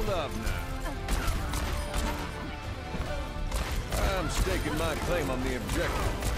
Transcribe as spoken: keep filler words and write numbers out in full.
love now. I'm staking my claim on the objective.